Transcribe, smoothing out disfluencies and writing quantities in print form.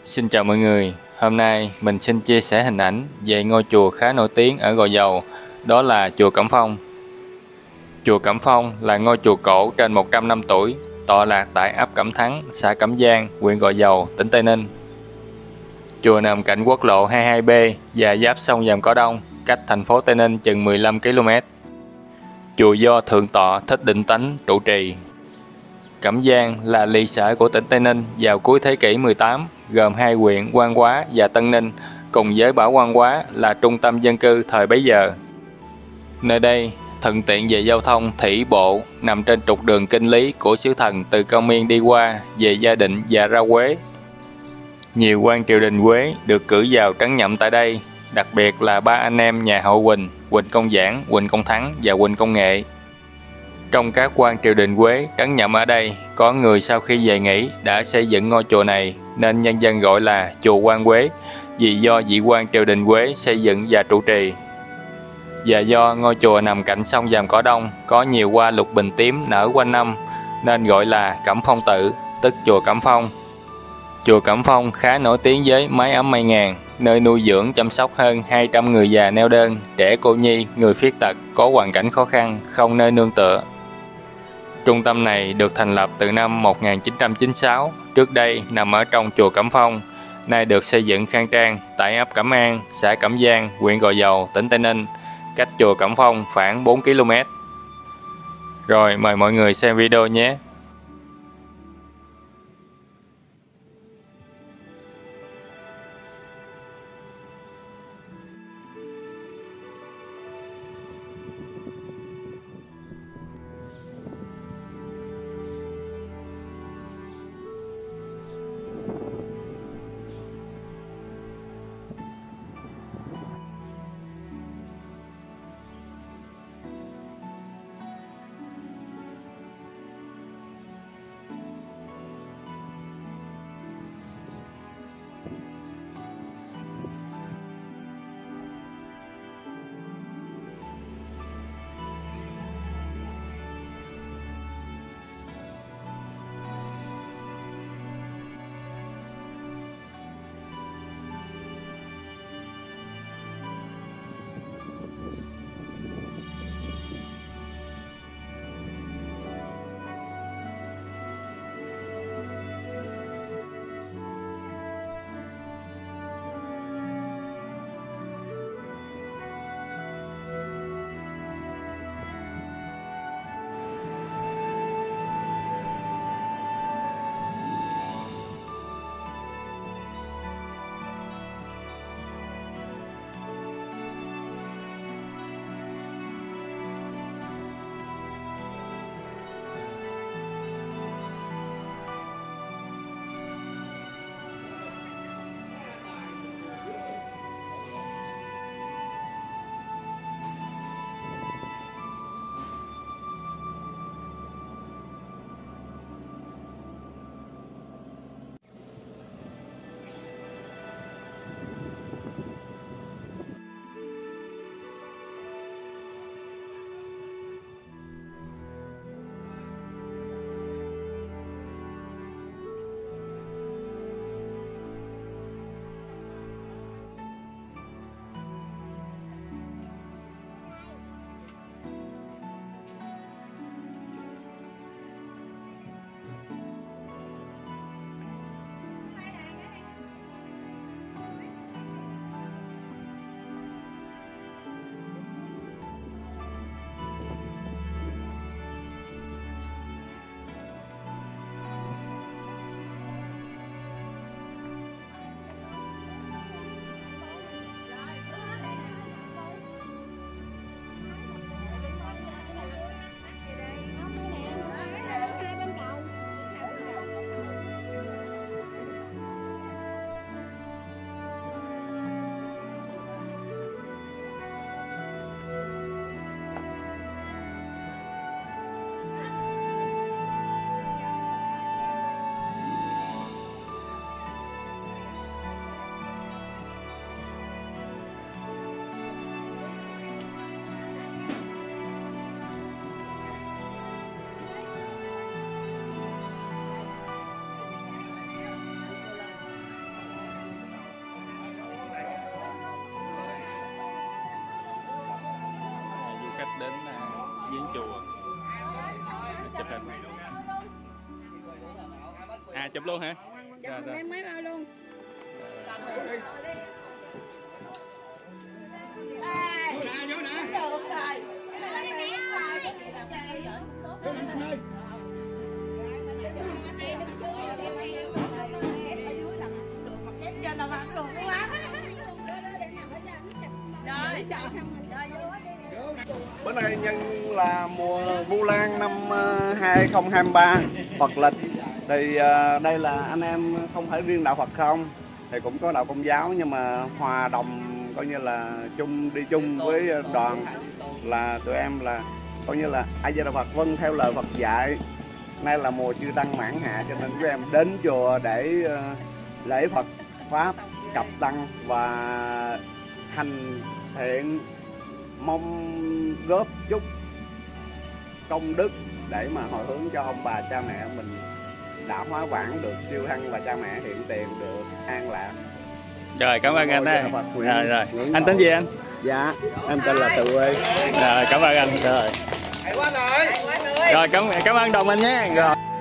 Xin chào mọi người, hôm nay mình xin chia sẻ hình ảnh về ngôi chùa khá nổi tiếng ở Gò Dầu, đó là chùa Cẩm Phong. Chùa Cẩm Phong là ngôi chùa cổ trên 100 năm tuổi, tọa lạc tại ấp Cẩm Thắng, xã Cẩm Giang, huyện Gò Dầu, tỉnh Tây Ninh. Chùa nằm cạnh quốc lộ 22B và giáp sông Vàm Cỏ Đông, cách thành phố Tây Ninh chừng 15 km. Chùa do Thượng tọa Thích Định Tánh trụ trì. Cẩm Giang là lỵ sở của tỉnh Tây Ninh vào cuối thế kỷ 18, gồm hai huyện Quan Hóa và Tân Ninh, cùng với Bảo Quan Hóa là trung tâm dân cư thời bấy giờ. Nơi đây thuận tiện về giao thông thủy bộ, nằm trên trục đường kinh lý của sứ thần từ Cao Miên đi qua về Gia Định và ra Quế. Nhiều quan triều đình Quế được cử vào trấn nhậm tại đây, đặc biệt là ba anh em nhà họ Huỳnh, Huỳnh Công Giảng, Huỳnh Công Thắng và Huỳnh Công Nghệ. Trong các quan triều đình Quế trấn nhậm ở đây, có người sau khi về nghỉ đã xây dựng ngôi chùa này nên nhân dân gọi là chùa Quan Quế, vì do vị quan triều đình Quế xây dựng và trụ trì. Và do ngôi chùa nằm cạnh sông Vàm Cỏ Đông, có nhiều hoa lục bình tím nở quanh năm nên gọi là Cẩm Phong Tự, tức chùa Cẩm Phong. Chùa Cẩm Phong khá nổi tiếng với mái ấm Mai Ngàn, nơi nuôi dưỡng chăm sóc hơn 200 người già neo đơn, trẻ cô nhi, người khuyết tật có hoàn cảnh khó khăn, không nơi nương tựa. Trung tâm này được thành lập từ năm 1996, trước đây nằm ở trong chùa Cẩm Phong, nay được xây dựng khang trang tại ấp Cẩm An, xã Cẩm Giang, huyện Gò Dầu, tỉnh Tây Ninh, cách chùa Cẩm Phong khoảng 4 km. Rồi, mời mọi người xem video nhé! đến viếng chùa chụp hình. À chụp luôn hả? Rồi, rồi. Em máy bao luôn. Bữa nay nhân là mùa Vu Lan năm 2023 Phật lịch thì đây là anh em không phải riêng đạo Phật không, thì cũng có đạo Công giáo, nhưng mà hòa đồng coi như là đi chung với đoàn, là tụi em là coi như là A Di Đà Phật vâng theo lời Phật dạy. Nay là mùa chư tăng mãn hạ cho nên tụi em đến chùa để lễ Phật pháp cập tăng và hành thiện, mong góp chút công đức để mà hồi hướng cho ông bà cha mẹ mình đã hóa vãng được siêu hăng và cha mẹ hiện tiền được an lạc. Rồi cảm ơn anh đây. Rồi. Anh tên gì anh? Dạ, anh tên là Từ Quê. Rồi cảm ơn anh. Rồi. Rồi cảm ơn đồng anh nhé. Rồi.